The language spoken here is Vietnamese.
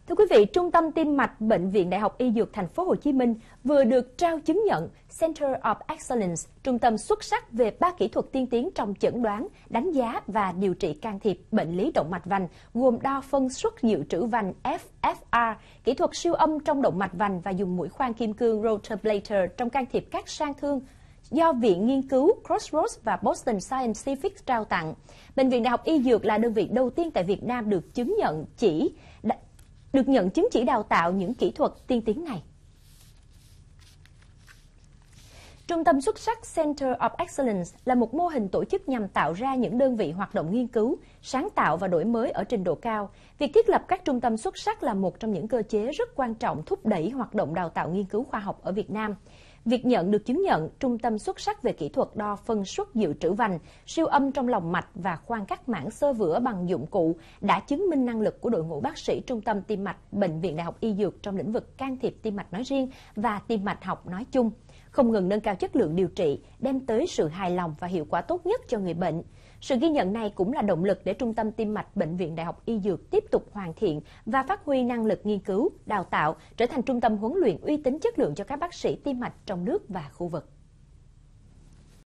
Thưa quý vị, Trung tâm Tim mạch Bệnh viện Đại học Y Dược Thành phố Hồ Chí Minh vừa được trao chứng nhận Center of Excellence, trung tâm xuất sắc về 3 kỹ thuật tiên tiến trong chẩn đoán, đánh giá và điều trị can thiệp bệnh lý động mạch vành, gồm đo phân suất dự trữ vành FFR, kỹ thuật siêu âm trong động mạch vành và dùng mũi khoan kim cương rotablator trong can thiệp các sang thương, do Viện Nghiên cứu Crossroads và Boston Scientific trao tặng. Bệnh viện Đại học Y Dược là đơn vị đầu tiên tại Việt Nam được nhận chứng chỉ đào tạo những kỹ thuật tiên tiến này. Trung tâm xuất sắc Center of Excellence là một mô hình tổ chức nhằm tạo ra những đơn vị hoạt động nghiên cứu, sáng tạo và đổi mới ở trình độ cao. Việc thiết lập các trung tâm xuất sắc là một trong những cơ chế rất quan trọng thúc đẩy hoạt động đào tạo nghiên cứu khoa học ở Việt Nam. Việc nhận được chứng nhận trung tâm xuất sắc về kỹ thuật đo phân suất dự trữ vành, siêu âm trong lòng mạch và khoan cắt mảng xơ vữa bằng dụng cụ đã chứng minh năng lực của đội ngũ bác sĩ Trung tâm Tim mạch Bệnh viện Đại học Y Dược trong lĩnh vực can thiệp tim mạch nói riêng và tim mạch học nói chung, không ngừng nâng cao chất lượng điều trị, đem tới sự hài lòng và hiệu quả tốt nhất cho người bệnh. Sự ghi nhận này cũng là động lực để Trung tâm Tim mạch Bệnh viện Đại học Y Dược tiếp tục hoàn thiện và phát huy năng lực nghiên cứu, đào tạo, trở thành trung tâm huấn luyện uy tín chất lượng cho các bác sĩ tim mạch trong nước và khu vực.